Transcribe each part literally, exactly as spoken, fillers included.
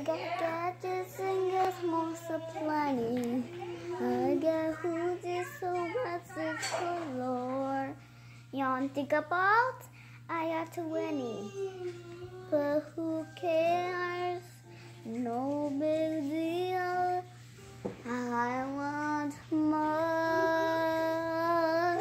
got gadgets and got most of plenty. I got hoodies, so what's it for, Lord? You don't think about? I got twenty. But who cares? No big deal. I want more.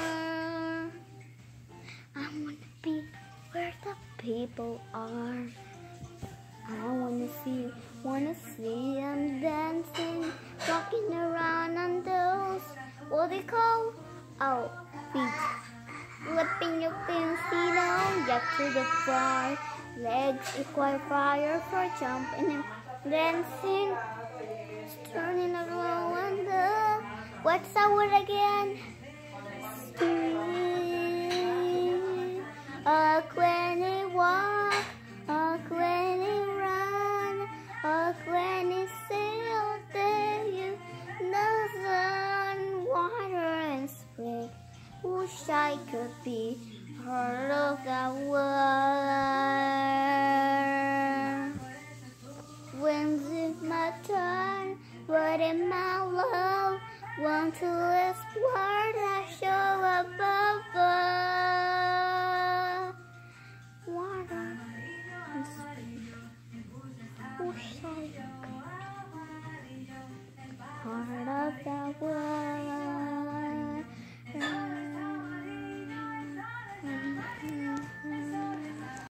I want to be where the people are. I wanna see, wanna see them dancing, walking around on those, what they call, oh, feet. Flipping your fancy down, get to the floor. Legs equal fire for jumping and dancing. Turning around on the, what's that word again? Street. A twenty walk, a twenty run, a twenty sail there you the sun, water and spring. Wish I could be part of that world. When's it my turn? What am I love? Want to explore that show above us. Water and spring. Wish I could be part of that world.